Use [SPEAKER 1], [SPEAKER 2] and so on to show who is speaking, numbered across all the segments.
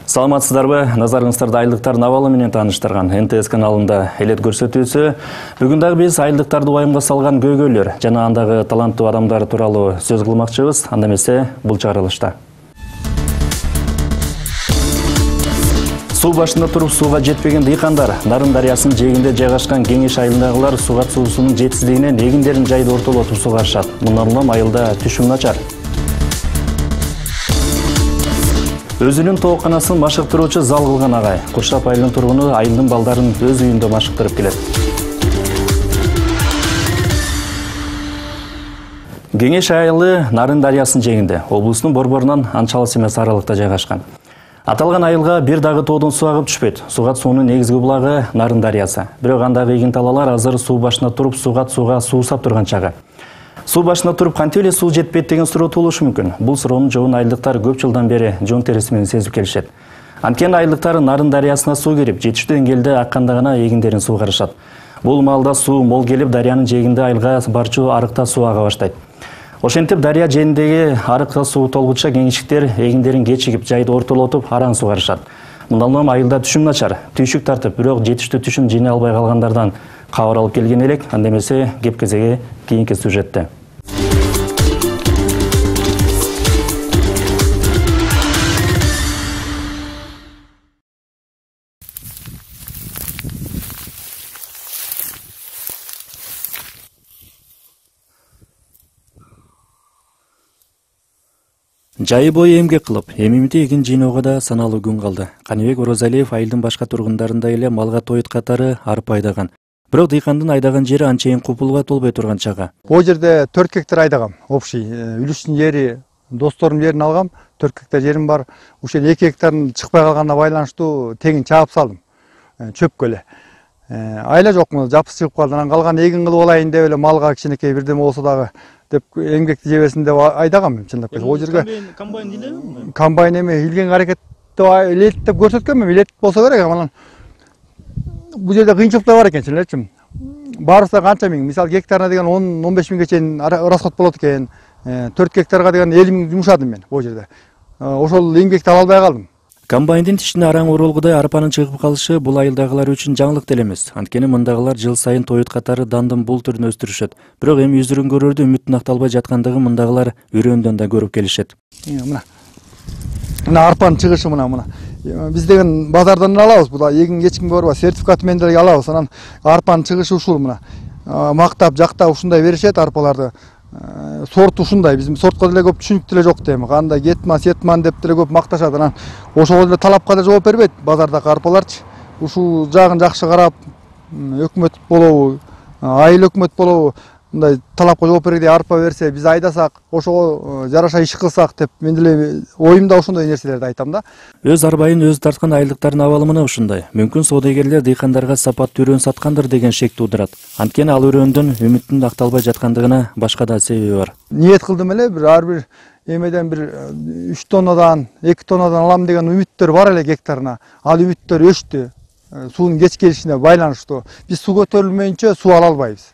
[SPEAKER 1] Саламатсыздарбы, назарыңыздарды айылдыктардын абалы менен тааныштырган НТС каналында элет көрсөтүүсү. Бүгүн дагы биз айылдыктарды уайымга салган көйгөйлөр жана андагы таланттуу адамдар тууралуу сөз кылмакчыбыз. Анда эмесе бул чыгарылышта. Суу башында туруп сууга жетпеген дыйкандар Нарын дарыясынын жээгинде жайгашкан Кеңеш айылындагылар сугат суусунун жетишсиздигинен эгиндерин жайды ортолотуп сугарышат. Мындан улам айылда түшүм начар. Өзүнүн тооканасын машыктыруучу зал кылган агай. Куршап айылынын тургуну айылдын балдарын өз үйүндө машыктырып келет. Кеңеш айылы Нарын дарыясынын жээгинде, облустун борборунан анча алыс эмес аралыкта жайгашкан. Аталган айылга бир дагы тоодон суу агып түшпөйт. Сугат суунун негизги булагы Нарын дарыясы. Бирок андагы эгин талалар азыр суу башына туруп сугат сууга суусап турган чагы. Суу башына туруп кантип эле суу жетпейт деген суроо туулушу мүмкүн. Бул суроонун жообун айылдыктар көп жылдан бери жон териси менен сезип келишет. Анткени айылдыктар Нарын дарыясына суу кирип, жетиштүү деңгээлде акканда гана эгиндерин суугарышат. Бул маалда суу мол келип, дарыянын жээгинде айылга барчу арыкта суу ага баштайт. Ошентип дарыя жээгиндеги арыкка суу толгуча кеңешиктер эгиндерин кечигип, жайды ортолотуп, араң сугарышат. Мындан улам айылда түшүм начар, түйшүк тартып, бирок жетиштүү түшүм жыйнай албай калгандардан кабар алып келген элек. Анда эмесе кеп кезеги кийинки сюжетте. Жайы бою эмгек кылып, эмимити эгин жыйноого да саналуу күн калды. Каныбек Орозалиев айылдын башка тургундарындай эле малга тоют катары арпа айдаган. Бирок дыйкандын айдаган жери анчейин купулга толбой турган чагы.
[SPEAKER 2] Бул жерде 4 гектар айдагам, общий. Үлүштүн жери, досторумдун жерин алгам, 4 гектар жерим бар. Ушул 2 гектарын чыкпай калганына байланыштуу тегин чаап салдым. Чөпкө эле. Айла жокму, жапысы чыгып калды. Анан калган эгин кылып алайын деп эле малга кичинекей бирдеме болсо дагы деп эмгекти жебесин деп айдагам чындап келсе. Ол жерге
[SPEAKER 3] комбайн делеби?
[SPEAKER 2] Комбайн эме илген аракетти илеттеп көрсөткөнмүн, илет болсо керек. Анан бул жерде кыйынчылыктар бар экен элечим. Барысы канча миң, мисалы гектарына деген 10-15 миңге чейин расход болот экен. 4 гектарга деген 50 миң жумшадым мен бул жерде. Ошол эмгекти ала албай калдым.
[SPEAKER 1] Комбайндын тишине араң оролгудай арпанын чыгып калышы бул айылдагылар үчүн жаңылык деле эмес. Анткени мындагылар жыл сайын тоют катары дандын бул түрүн өстүрүшөт. Бирок эми үзүрүн көрөрдө үмүттүн акталбай жаткандыгын мындагылар үрөөндөн да көрүп келишет.
[SPEAKER 2] Мына арпанын чыгышы мына. Биз деген базардан алабыз. Бул эгин кечким барбы, сертификаты менен деле алабыз. Анан арпанын чыгышы ушул мына. Мактап, жактап ушундай беришет арпаларды. Сорт ушундай, биз сортко деле көп түшүнүк деле жок дейм. Кандай гетман, сетман деп деле көп макташат. Анан ошого деле талапка да жооп бербейт базардагы арпаларчы. Ушул жагын жакшы карап, өкмөт болобу, айыл өкмөт болобу, мындай талапка жооп бергендей арпа берсе, биз айдасак, ошого жараша иш кылсак деп мен деле оюмда ошондой нерселерди айтам да.
[SPEAKER 1] Өз арбайын өзү тарткан айылдыктардын абалы мына ушундай. Мүмкүн соодагерлер дыйкандарга сапаттуу үрөөн саткандыр деген шек туудурат. Анткени ал үрөөндөн үмүттүн акталбай жаткандыгына башка да себеби бар.
[SPEAKER 2] Ниет кылдым эле, ар бир эмеден бир 3 тоннадан, 2 тоннадан алам деген үмүттөр бар эле гектарына. Ал үмүттөр өчтү. Суунун кеч келишине байланыштуу. Биз суу көтөрүлмөйүнчө суу ала албайбыз.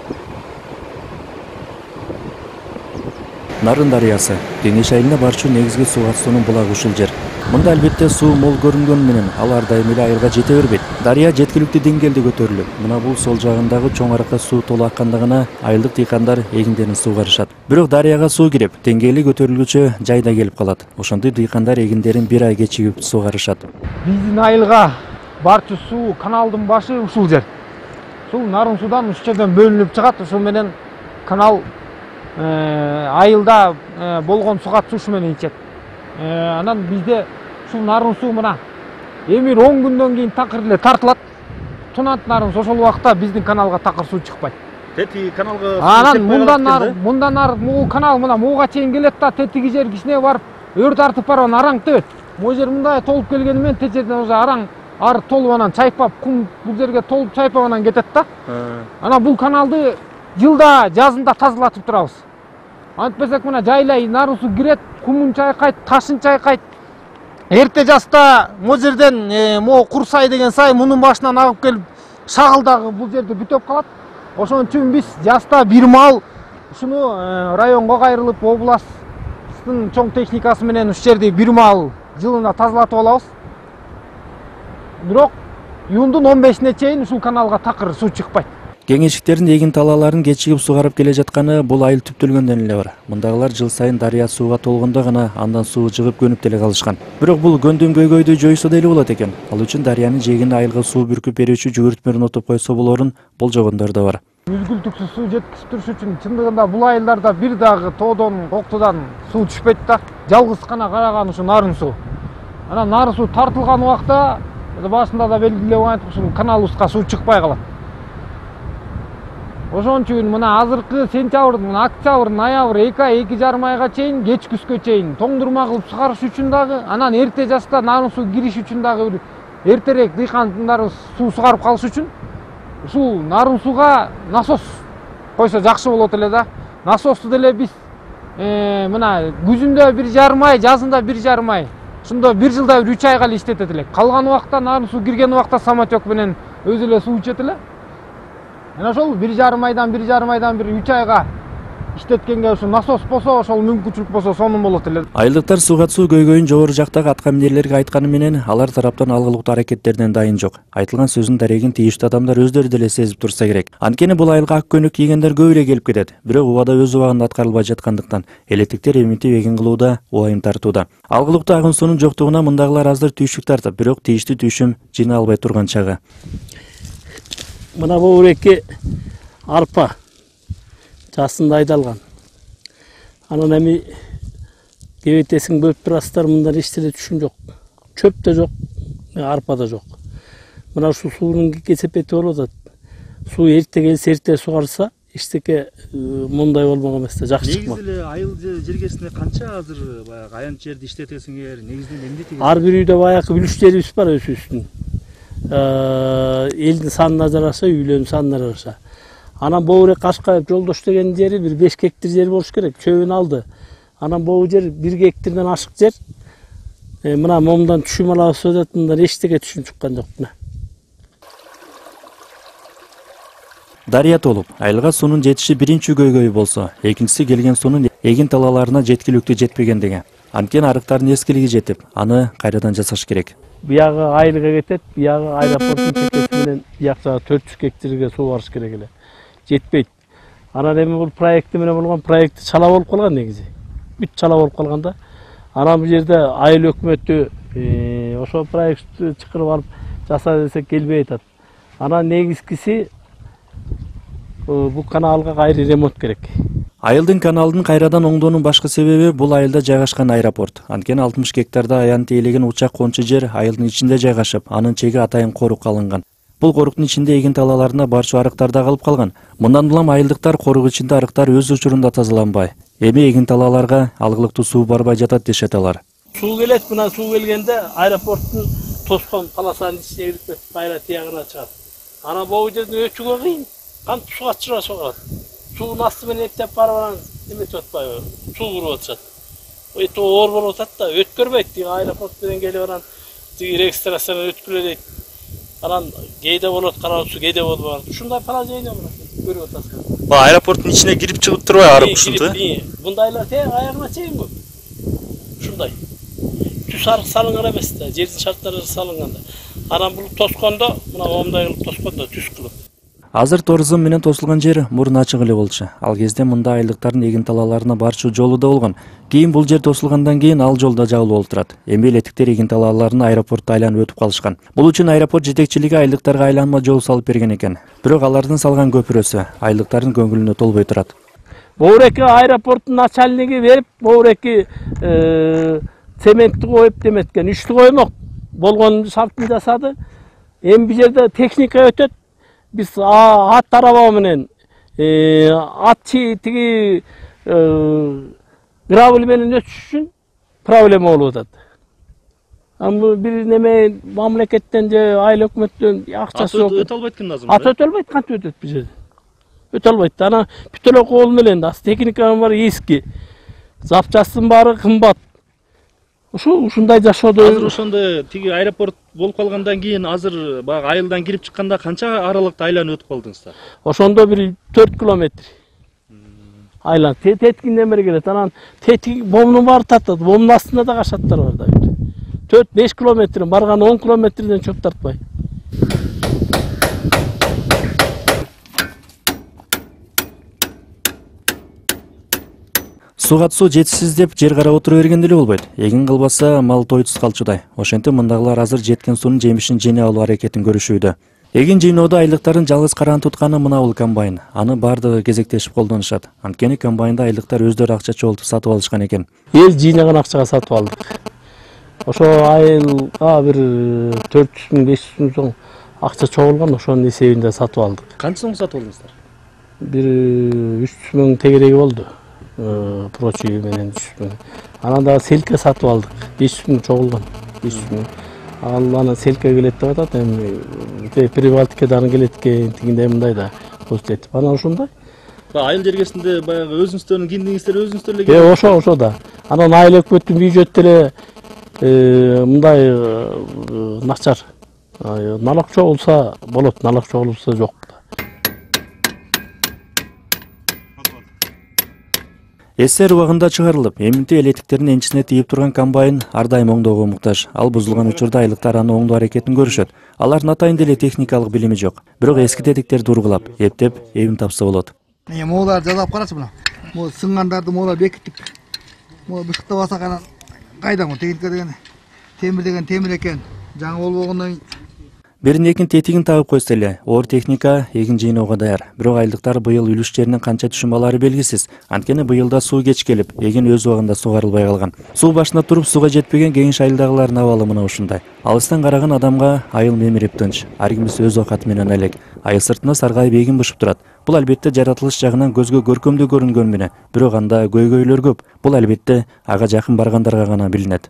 [SPEAKER 1] Нарын дарыясы Кеңеш айылына барчу негизги сугат суунун булагы ушул жер. Мында албетте суу мол көрүнгөнү менен ал ар дайым эле айылга жете бербейт. Дарыя жеткиликтүү деңгээлде көтөрүлөт. Мына бул сол жагындагы чоң аракка суу толуп акканда гана айылдык дыйкандар эгиндерин суугарышат. Бирок дарыяга суу кирип, деңгээли көтөрүлгүчө жайда келип калат. Ошондой дыйкандар эгиндерин бир ай кечигип суугарышат.
[SPEAKER 3] Биздин айылга барчу суу каналдын башы ушул жер. Суу Нарын суудан ушул жерден бөлүнүп чыгат. Ошол менен канал айылда болгон сугат суу менен ичет. Анан бизде ушул Нарын суу мына эмир 10 күндөн кийин такыр эле тартылат. Тунат Нарын ошол убакта биздин каналга такыр суу чыкпайт.
[SPEAKER 4] Тети каналга
[SPEAKER 3] Анан мындан ары могу канал мына могуга чейин келет да, тетиги жер кичине барып өр тартып барып араң төбөт. Могу жер мындай толуп келгени менен тет жерден уже араң ары толуп анан чайпап, кум бул жерге толуп чайпап анан кетет да. Анан бул каналды жылда жазында тазалатып турабыз. Антпесек мына жайлай Нарын суу кирет, кумун чайкайт, ташын чайкайт. Эрте жазда могу жерден могу Курсай деген сай мунун башынан агып келип шагылдагы бул жерди бүтөп калат. Ошон үчүн биз жазда бир маал ушуну районго кайрылып областтын чоң техникасы менен ушул жерди бир маал жылына тазалатып алабыз. бирок июндун 15-ине чейин ушул каналга такыр суу чыкпайт.
[SPEAKER 1] Кеңешиктердин эгин талааларын кечигип сугарып келе жатканы бул айыл түптөлгөндөн эле бар. Мындагылар жыл сайын дарыя сууга толгондо гана андан суу жыгып көнүп деле калышкан. Бирок бул көндүм көйгөйдү жоюусу деле болот экен. Ал үчүн дарыянын жээгине айылга суу бүркүп берүүчү жүгүртмө орнотуп койсо болорун болжогондор да бар.
[SPEAKER 3] Үзгүлтүксүз суу жеткизип туруш үчүн чындыгында бул айылдарда бир дагы тоодон, коктудан суу түшпөйт да. Жалгыз гана караган ушу нарын суу. Анан нарын суу тартылган убакта башында да белгилеп айттык, ушул каналыбызга суу чыкпай калат. Ошон үчүн мына азыркы сентябрдын, октябрь, ноябрь 2 ай, 2,5 айга чейин, кеч күзгө чейин тоңдурма кылып сугарыш үчүн дагы, анан эрте жашта нарын суу кириш үчүн дагы бир эртерээк дыйкандарыбыз суу сугарып калыш үчүн ушул нарын сууга насос койсо жакшы болот эле да. Насосту деле биз мына күзүндө 1,5 ай, жазында 1,5 ай, ошондо бир жылда 3 айга эле иштетет элек. Калган убакта нарын суу кирген убакта самотек менен өзү эле суу ичет эле. Ana ошол 1,5 айдан бир 3 айга иштеткенге ошо насос болсо, ошол мүмкүнчүлүк болсо сонун болот эле.
[SPEAKER 1] Айылдыктар сууга суу көйгөйүн жогору жактагы атка минерлерге айтканы менен алар тараптан алгылыктуу аракеттерден дайын жок. Айтылган сөздүн дарегин тийиштүү адамдар өздөрү деле сезип турса керек. Анткени бул айылга ак көнүк кийгендер көп эле келип кетет. Бирок убада өз убагында аткарылбай жаткандыктан электиктер эминтип эгин кылууда убайым тартууда. Алгылыктуу агын суунун жоктугуна мындагылар аздыр түйшүк тартып, бирок тийиштүү түшүм жина албай турган чагы.
[SPEAKER 4] Мына бул эки арпа жасында айдалган. Анан эми кебетесиң бөлүп турасыздар, мындан эч нерсе түшүм жок. Чөп да жок, арпа да жок. Мына ушул суунун кесепети болуп атат. Суу эрте келсе, эрте сугарса, эчтеке мындай болмок эмес да, жакшы чыкмак.
[SPEAKER 1] Негизи эле айыл жергесинде канча азыр баягы аянт жерди иштетесиңер, негизинен эмне тийгизет?
[SPEAKER 4] Ар бир үйдө баягы бүлүштерибиз бар өзүбүздүн. Элдин санына жараша, үйлөрдүн санына жараша. Анан Боурек Кашкаев жолдош деген жери бир 5 гектар жер болуш керек. Чөбүн алды. Анан бул жер 1 гектардан ашык жер. Мына момундан түшүм алабыз деп атат, мындан эчтеке түшүм чыккан жок мына.
[SPEAKER 1] Дарыя толуп, айылга суунун жетиши биринчи көйгөй болсо, экинчиси келген суунун эгин талааларына жеткиликтүү жетпегендиги. Анткени арыктардын эскилиги жетип, аны кайрадан жасаш керек.
[SPEAKER 4] Биягы айылга кетет, биягы аэропорттун чекеси менен биякта 400 гектарга суу барыш керек эле. Жетпейт. Анан эми бул проекти менен болгон, проекти чала болуп калган негизи. Бүт чала болуп калганда. Анан бул жерде айыл өкмөтү ошол проектти чакырып алып жаса десек келбей атат. Анан негизгиси бул каналга кайра ремонт керек.
[SPEAKER 1] Айылдын каналдын кайрадан оңдоонун башкы себеби бул айылда жайгашкан аэропорт. Анткени 60 гектарда аянт ээлеген учак кончу жер айылдын ичинде жайгашып, анын чеги атайын корук алынган. Бул коруктун ичинде эгин талааларына барчу арыктар да калып калган. Мындан улам айылдыктар корук ичинде арыктар өз учурунда тазаланбай, эми эгин талааларга алгылыктуу суу барбай жатат дешет алар.
[SPEAKER 4] Суу келет, мына суу келгенде аэропорттун тоскон полосанын ичине кирип кетип, кайра тиягына чыгат. Анан бул жерден өтүүгө кыйын. Кантип суга чыга соголот. Суунун асты менен эптеп барып анан эметип атпайбы? Суу куруп атышат. Эти оор болуп атат да, өткөрбөйт. Тиги аэропорт менен келип анан тиги регистрациядан өткүлө дейт. Анан кээде болот, карабыз, кээде болбойт. Ушундай положение мына көрүп атасыз.
[SPEAKER 1] Бул аэропорттун ичине кирип чыгып турбай арык ушунту?
[SPEAKER 4] Бундайлар аягына чейин бу. Ушундай. Түз арык салынган эмес да, жердин шарттары салынган да. Анан бул тоскондо, мына момундай кылып тоскондо түз кылып.
[SPEAKER 1] Азыр туризм менен тосулган жер мурун ачык эле болчу. Ал кезде мында айылдыктардын эгин талааларына барчу жолу да болгон. Кийин бул жер тосулгандан кийин ал жол да жабылып болуп турат. Эми электиктер эгин талааларына аэропортто айланып өтүп калышкан. Бул үчүн аэропорт жетекчилиги айылдыктарга айланма жол салып берген экен. Бирок алардын салган көпүрөсү айылдыктардын көңүлүнө толбой турат.
[SPEAKER 4] Боуреки аэропорттун начальниги берип, Боуреки цементти коюп деметкен, үчтү коймок. Болгон шартын жасады. Эми бул жерде техника өтөт. Biz at araba менен at тиги гравел менен өтүш үчүн проблема болуп атат. Ам бир неме мамлекеттен же айыл өкмөттөн акчасы жок.
[SPEAKER 1] Өтө албайт экен азыр.
[SPEAKER 4] Ат өтө албайт, кантип өтөт бул жерде? Өтө албайт. Ана бүт эле кол менен техниканын баары эски. Запчастын баары кымбат. Ушундай жашоодо
[SPEAKER 1] Азыр ошондо тиги аэропорт болуп калгандан кийин азыр баягы айылдан кирип чыкканда канча аралыкта айланып өтүп калдыңыздар?
[SPEAKER 4] Ошондо бир 4 километр. Айлан тетигинден бери келет. Анан тетиг бомдун баары тартат. Бомдун астында да кашаттар бар да. 4-5 километр, барган 10 километрден чөп тартпай.
[SPEAKER 1] Суга суу жетишсиз деп жер карап отура берген деле болбойт. Эгин кылбаса мал тойсуз калчудай. Ошентип мындагылар азыр жеткен суунун жемишин жене алуу аракетин көрүшүүдө. Эгин жыйноодо айлыктарын жалгыз караан тутканы мына бул комбайн. Аны баардыгы кезектешип колдонушат. Анткени комбайнда айлыктар өздөрү акча чогултуп сатып алышкан экен.
[SPEAKER 4] Эл жыйнаган акчага сатып алдык. Ошо айылга бир 400 000, 500 000 соң акча чогулган, ошонун эсебинде сатып алдык.
[SPEAKER 1] Канча соң сатып алдыңыздар?
[SPEAKER 4] Бир 300 000 тегереги болду. Прочий менен 300 000. Анан дагы селке сатып алдык. 500 000 чогулган. 500 000. Ал ана селке келет деп атат, эми Прибалтика дагы келет экен, тигинде мындай да көрсөтүп. Анан ошондой.
[SPEAKER 1] Айыл жергесинде баягы өзүңүздөрдүн киндигиңиздер өзүңүздөр эле келет.
[SPEAKER 4] Ошо да. Анан айыл өкмөттүн бюджети деле мындай начар. Налог чогулса болот, налог чогулса жок.
[SPEAKER 1] СССР убагында чыгарылып, эминти элетиктердин энчисине тийип турган комбайн ар дайым оңдоого муктаж. Ал бузулган учурда айлыктар аны оңдоо аракетин көрүшөт. Алардын атайын деле техникалык билими жок. Бирок эски тетиктерди ургулап, эптеп, эбин тапса болот.
[SPEAKER 2] Моолар жасап карачы мына. Могу сынгандарды моолар бекиттик. Могу бышыктап алсак анан кайда могу техника деген темир деген темир экен. Жаңы болбогондон
[SPEAKER 1] Бирин экин тетигин тагып койсо эле, оор техника эгин жыйноого даяр. Бирок айлыктар быйыл үлүш жеринен канча түшүм алары белгисиз. Анткени быйылда суу кеч келип, эгин өз убагында сугарылбай калган. Суу башына туруп сууга жетпеген кеңиш айылдагылардын абалы мына ушундай. Алыстан караган адамга айыл мемирип тынч, ар кимиси өз оокаты менен элек. Айыл сыртына саргайып эгин бышып турат. Бул албетте жаратылыш жагынан көзгө көркөмдүү көрүнгөн менен, бирок анда көйгөйлөр көп. Бул албетте ага жакын баргандарга гана билинет.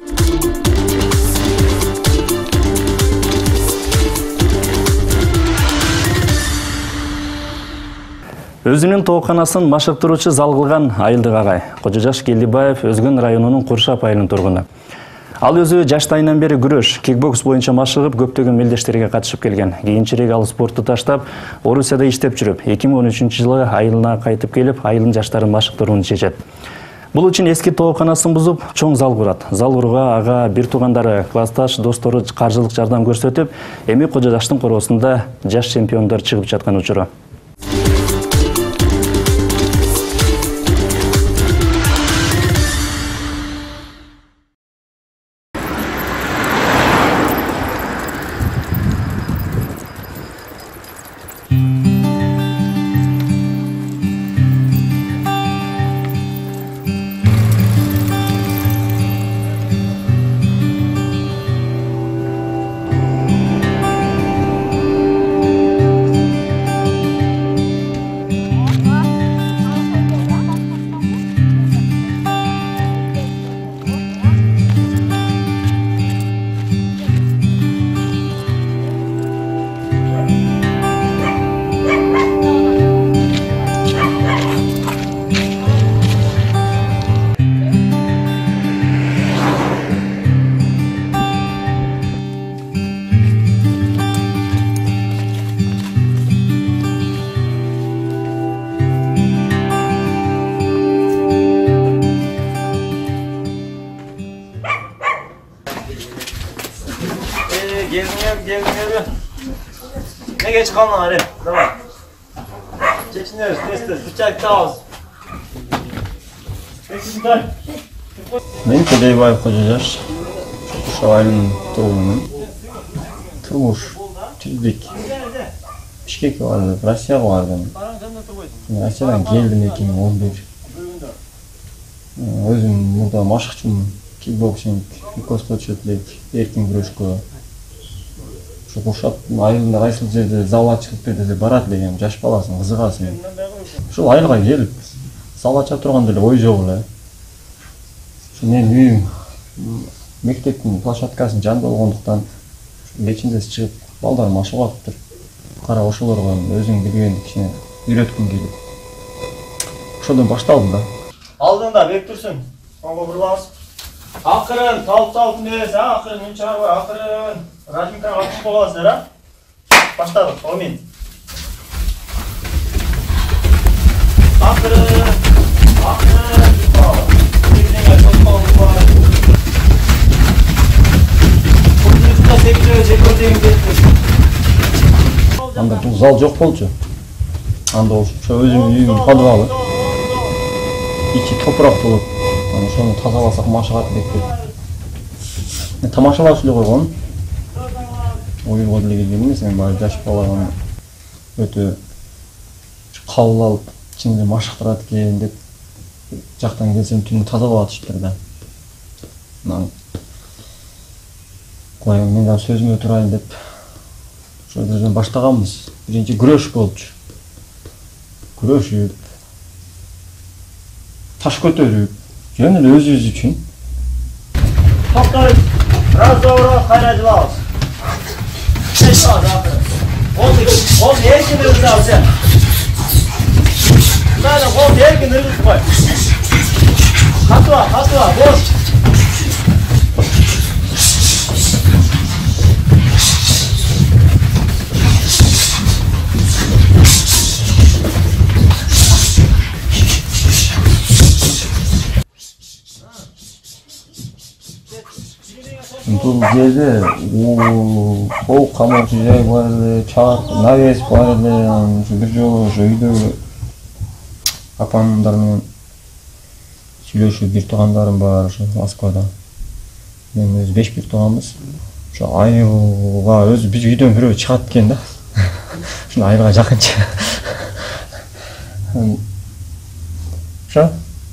[SPEAKER 1] Өзүнүн тооканасын машыктыруучу зал кылган айылдык агай Кожожаш Келдибаев Өзгөн районунун Куршап айылынын тургуну. Ал өзү жаштайынан бери күрөш, кикбокс боюнча машыгып, көптөгөн мелдештерге катышып келген. Кийинчерээк ал спортту таштап, Орусияда иштеп жүрүп, 2013-жылы айылына кайтып келип, айылдын жаштарын машыктырууну чечет. Бул үчүн эски тооканасын бузуп, чоң зал курат. Зал курууга ага бир туугандары, классташ, достору каржылык жардам көрсөтүп, эми Кожожаштын короосунда жаш чемпиондор чыгып жаткан учуру.
[SPEAKER 5] Gelin. Ne geç kalma hadi. Tamam. Çekiniyoruz. Tester. Bıçak da az.
[SPEAKER 6] Men Келдибаев Кожожаш, Куршап айылынын тургуну. Турмуш, тиздик. Бишкекке бардым, Россияга бардым. Россиядан келдим 2011. Өзүм мурда машыкчумун. Кикбоксинг, кикбоксчулук, эркин күрөшкө. Şu Куршап айылында кайсыл жерде зал ачылып десе барат элем, жаш баласың, кызыгасың. Ушул айылга келип, зал ача турганда эле ой жок эле. Менин үйүм мектептин площадкасынын жанында болгондуктан кечинде чыгып балдар машыгып атыптыр. Кара ошолорго өзүң билген кичине үйрөткүм келип. Ошодон башталдым да.
[SPEAKER 5] Алдыңда бек турсун. Ага бурлабыз. Акырын, талып нерсе, акырын үн чыгарбай, акырын. Размиканы атып коесуңдар, а? Баштадык, Омин. Акырын. Акырын. Бирдеңе тоскоолук бар.
[SPEAKER 6] анда бул зал жок болчу. Анда ошо өзүмдүн үйүмдүн подвалы. Ичи топурак болуп, ошону тазаласак машыгат деп келип. Тамашалаш эле койгон. Оюлго деле келген эмес, мен баягы жаш баланы өтө кабыл алып, ичинде машыктырат экен деп жактан келсем түнү тазалап атышыптыр да. Коюн мен да сөзүмө турайын деп ошол жерден баштаганбыз. Биринчи күрөш болчу. Күрөшүп, таш көтөрүп, жөн эле өзүбүз үчүн.
[SPEAKER 5] Токтойт. Раз добро кайрайлабыз. Ол эркин ыргыз ал сен. Мына ол эркин ыргыз кой. Катыба, бош.
[SPEAKER 6] Бул жерде кол камырчы жай бар эле, чак, навес бар эле, бир жолу ошо үйдөгү апамдар менен сүйлөшүп бир туугандарым бар ошо Москвада. Мен өзү 5 бир тууганбыз. Ошо айылга өзү биз үйдөн бирөө чыгат экен да. Ошо айылга жакынча. Ошо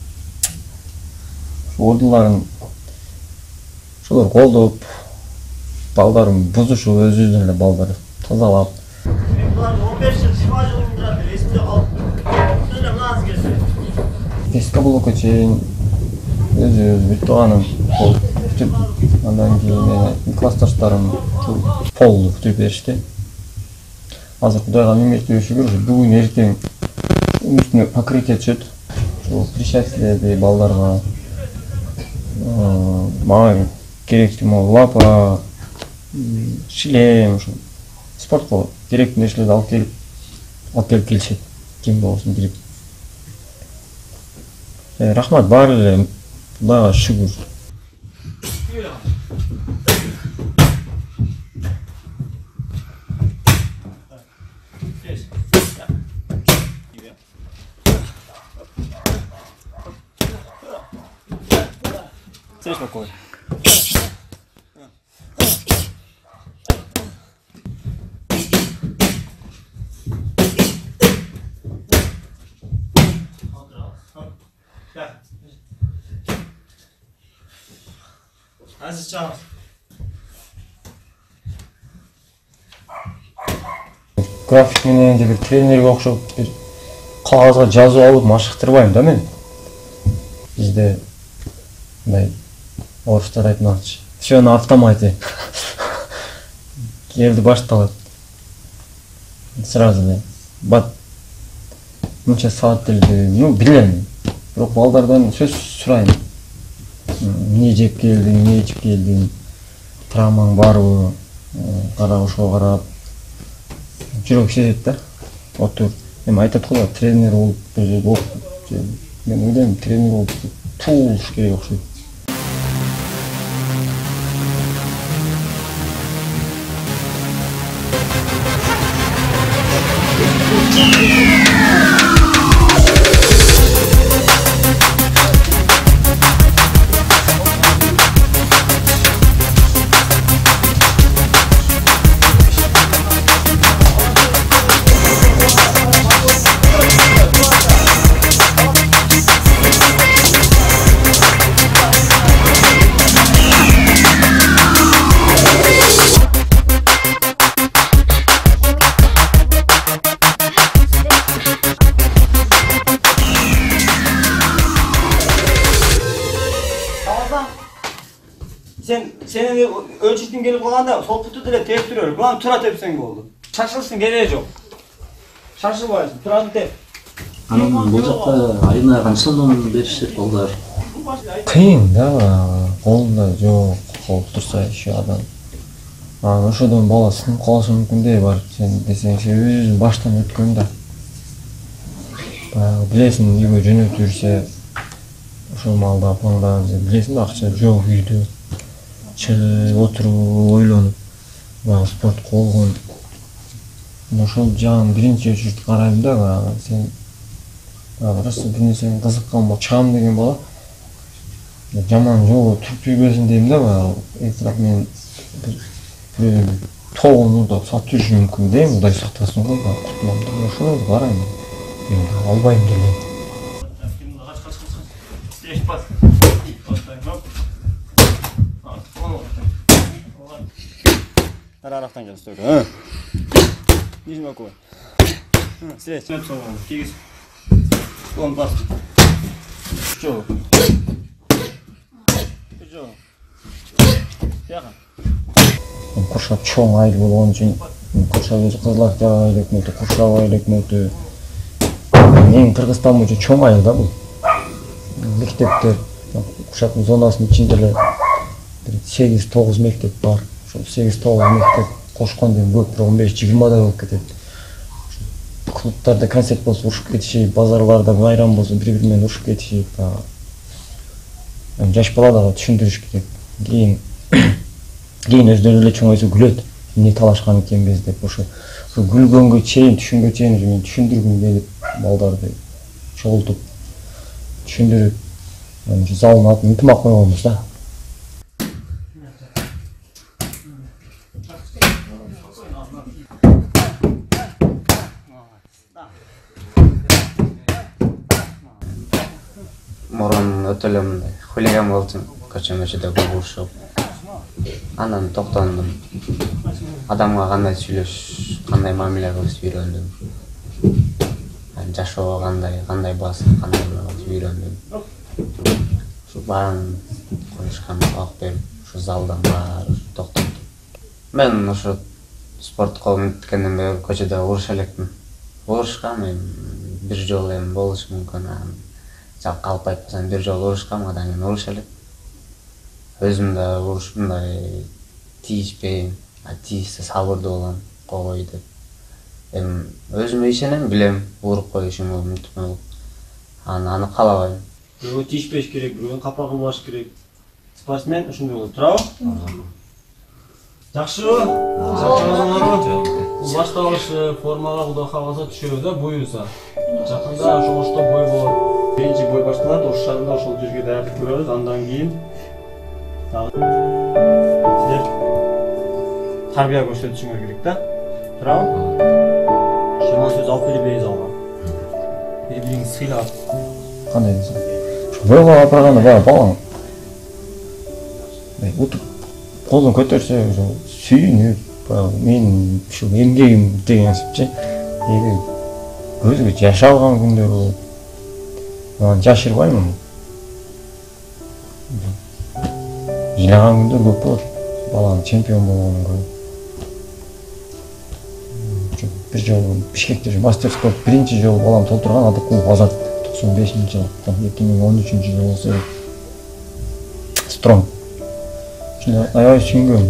[SPEAKER 6] ордуларын ошолор колдоп, балдарын бузушуп, өзүбүздүн эле балдар тазалап.
[SPEAKER 5] Мен буларды 15 жыл, 20 жыл мурда эсимде калып. Силер мынасы келсе.
[SPEAKER 6] Беске блокко чейин өзүбүз бир тууганым бүтүп, андан кийин классташтарым полду бүтүп беришти. Азыр Кудайга миңнге шүгүр, бүгүн эртең үстүнө покрытие түшөт. Ошол причастиелерди балдарга мага керектүү могу лапа, шлем, ошо спортко керектүү нерселерди алып келип келишет. Ким болсун билип. Рахмат бар эле, Кудайга шүгүр.
[SPEAKER 5] Сядь спокойно. Азиз чаң.
[SPEAKER 6] График менен бир тренерге окшоп бир кагазга жазып алып машыктырбайм да мен. Бизде мындай орустар айтмакчы. Всё на автомате. Келди башталат. Сразу эле бат мынча саат делди, билем. Бирок балдардан сөз сурайм. Эмне жеп келдиң, эмне ичип келдиң, травмаң барбы, карап ошого карап жүрөк сезет да. Отур. Эми айтат го, тренер болуп бир жерде окуп, мен ойлойм, тренер болуп туулуш керек окшойт.
[SPEAKER 5] Senin ölçütün gelip kalanda sol putu dile tektiriyor. Kulağım tura tepsen oldu. Şaşılsın gereği yok. Şaşılmayasın. Turanı tep.
[SPEAKER 7] Анан бул жакта айына канча сомдон беришет балдар?
[SPEAKER 6] Кыйын да, колунда жок, колуп турса еще адам. Ошодон бала сынып калышы мүмкүн дей бар. Сен десең, сен өзүң баштан өткөн да. Баягы билесиң, үйгө жөнөтүп жүрсө, ошол маалда апаңда билесиң да, акча жок үйдө. Чыгып отуруп ойлонуп, баягы спорт колгон. ошол жагын биринчи очередь карайм да. Баягы сен просто бир нерсеге кызыккан чыгам деген бала жаман жолго туруп жүрбөсүн дейм да. Баягы эсрак мен тоғын ұрдап сатып жүріші мүмкін деймін, Құдай сақтасын ғой, құтыламды. Ошоларды қараймын. Албайым келейін.
[SPEAKER 5] Тарарақтан жел стойка. Нижний боковой. Средь. Кигіз. Клон бас. Что? Что? Яхан.
[SPEAKER 6] Куршап чоң айыл болгон үчүн Куршап өзү Кызылак жагы элекмети, Куршап элекмети. Эң Кыргызстан боюнча чоң айыл да бул. Мектептер Куршаптын зонасынын ичинде эле 8-9 мектеп бар. Ошол 8-9 мектеп кошкондон көп, 15-20 болуп кетет. Клубтарда концерт болсо урушуп кетишип, базарларда байрам болсо бири-бири менен урушуп кетишип, жаш балаларга түшүндүрүш керек. Кийин өздөрү эле чоңойсо күлөт. Эмне талашкан экенбиз деп, ошо күлгөнгө чейин, түшүнгө чейин мен түшүндүргүм келип, балдарды чогултуп түшүндүрүп, залдын атын ынтымак койгонбуз да.
[SPEAKER 8] Мурун өтө эле мындай хулиган болчумун, көчө-мөчөдө көп урушуп. Анан токтондум. Адамга кандай сүйлөш, кандай мамиле кылышты үйрөндүм. Жашоо кандай басып, кандай үйрөндүм. Ушу баарын коюшкан сабак берип, ушу залдан баары токтондум. Мен ушу спортко мынткенден бери көчөдө уруша элекмин. Урушкам эми бир жолу эми болушу мүмкүн. Жак калып айтпасам бир жолу урушкам, адан кийин уруша элек. Өзүм да урушмундай тийишпейм, тийишсе сабырдуу болом, койгой деп. Эми өзүмө ишенем, билем, уруп коюшум мүмкүн болуп. Аны каалабайм.
[SPEAKER 5] Бирөө тийишпеш керек, бирөө капа кылбаш керек. Спортсмен ушундай болот, туурабы? Жакшыбы? Жакшы. Башталышы формага Кудай кааласа түшөбүз да, буюрса. Жакында ошол бой болот. Биринчи бой башталат, ошол шарында ошол жерге даярдык көрөбүз, андан кийин силер тарбия көрсөтүшүңөр керек да. Туурабы? Жаман сөз алып бербейбиз алга. Бири-бириңизди сыйлап.
[SPEAKER 6] Кандай десем? Ушу бойго апарганда баягы балаң утуп колун көтөрсө сүйүнүп, баягы менин ушу эмгегим дегенсипчи. Көзгө жаш алган күндөр болот. Анан жашырбаймын. Ыйлаган күндөр көп болот. Баланын чемпион болгонун көрүп. Бир жолу Бишкекте мастер спорт биринчи жолу балам толтурган Адыкулов Азат 95-жылы, 2013-жылы болсо Стронг. Аябай сүйүнгөм.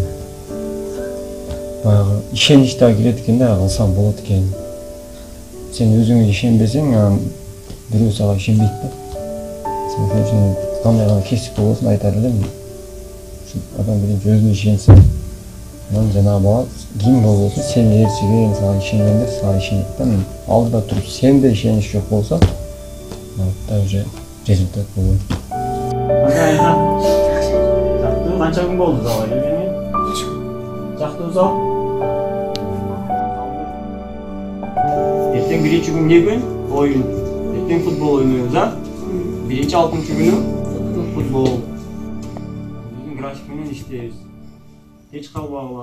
[SPEAKER 6] Баягы ишенич да келет экен да, кылсам болот экен. Сен өзүңө ишенбесең, бирөө сага ишенбейт да. Сен үчүн кандай гана кесип болбосун айтар элем. Адам биринчи өзүнө ишенсе, анан жанагы бала ким болбосун сен ээрчиген, сага ишенгендер сага ишенет да. Алдыда туруп сенде ишенич жок болсо, да уже результат болбойт.
[SPEAKER 5] Канча күн болду залга келгенине? Жактуу зал. Эртең биринчи күн эмне күн? Оюн. Эртең футбол ойнойбуз, а? Биринчи 6-күнү футбол. Биздин график менен иштейбиз. Кеч калбагыла.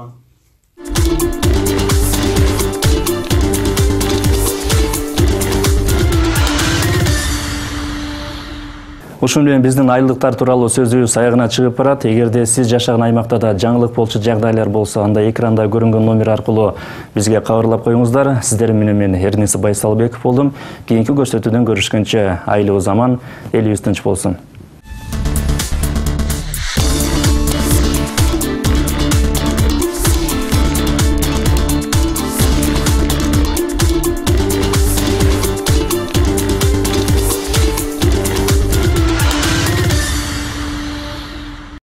[SPEAKER 1] Ушун менен биздин айылдыктар тууралуу сөзүбүз аягына чыгып барат. Эгерде сиз жашаган аймакта да жаңылык болчу жагдайлар болсо, анда экранда көрүнгөн номер аркылуу бизге кабарлап коюңуздар. Сиздер менен мен Эрнис Байсалбеков болдум. Кийинки көрсөтүүдөн көрүшкөнчө айлуу заман, элибиз тынч болсун.